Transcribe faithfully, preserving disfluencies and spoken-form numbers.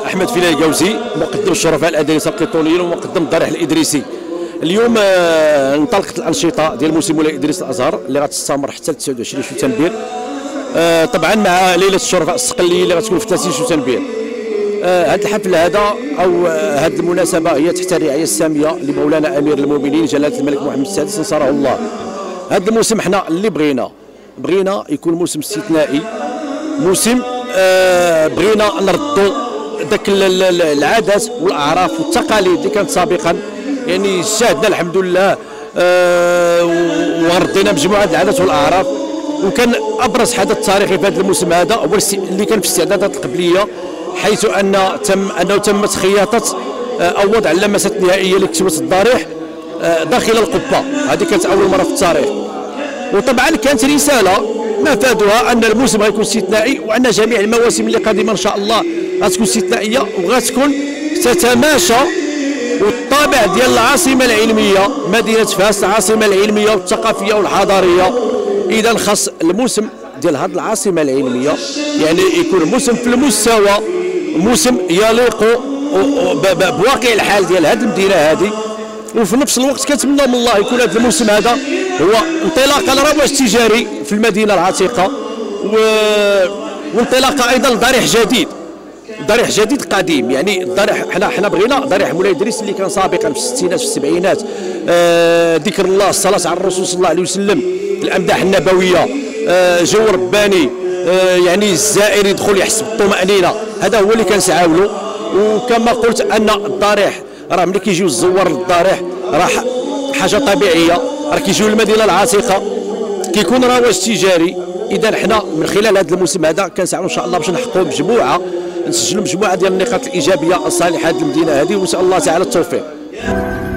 احمد فيلاي الجوزي، مقدم الشرفاء الاداري القطونيين ومقدم الضريح الادريسي. اليوم آه انطلقت الانشطه ديال موسم مولاي ادريس الازهر اللي غتستمر حتى تسعة وعشرين شتنبر، آه طبعا مع ليله الشرفاء الصقليه اللي غتكون في ثلاثين شتنبر. هذا آه الحفل هذا او هذه آه المناسبه هي تحت الرعايه الساميه لمولانا امير المؤمنين جلاله الملك محمد السادس نصره الله. هذا الموسم حنا اللي بغينا بغينا يكون موسم استثنائي، موسم آه بغينا نردوا ذاك العادات والاعراف والتقاليد اللي كانت سابقا، يعني شاهدنا الحمد لله آه وردينا مجموعه العادات والاعراف. وكان ابرز حدث تاريخي في هذا الموسم هذا هو اللي كان في الاستعدادات القبليه، حيث ان تم انه تمت خياطه او وضع اللمسات النهائيه لكتوبه الضريح داخل القبه. هذه كانت اول مره في التاريخ، وطبعا كانت رساله مفادها ان الموسم غيكون استثنائي، وان جميع المواسم اللي قادمه ان شاء الله غتكون استثنائيه وغتكون تتماشى والطابع ديال العاصمه العلميه مدينه فاس، العاصمه العلميه والثقافيه والحضاريه. اذا خاص الموسم ديال هذه العاصمه العلميه يعني يكون موسم في المستوى، موسم يليق بواقع الحال ديال هذه المدينه هذه. وفي نفس الوقت كنتمنى من الله يكون هذا الموسم هذا هو انطلاقه لرواج تجاري في المدينه العتيقه، و... وانطلاقه ايضا لضريح جديد، ضريح جديد قديم. يعني الضريح حنا حنا بغينا ضريح مولاي ادريس اللي كان سابقا في الستينات في السبعينات، آه ذكر الله، الصلاه على الرسول صلى الله عليه وسلم، الامداح النبويه، آه جو رباني، آه يعني الزائر يدخل يحس بالطمانينه، هذا هو اللي كنسعاو له. وكما قلت ان الضريح راه ملي كيجيو الزوار للضريح راه حاجه طبيعيه، راه كيجيو للمدينه العتيقه كيكون رواج تجاري. اذا حنا من خلال هذا الموسم هذا كنسعوا ان شاء الله باش نحققوا مجموعه نسجلوا مجموعه ديال النقاط الايجابيه الصالحه للمدينه هذه، ونسال الله تعالى التوفيق.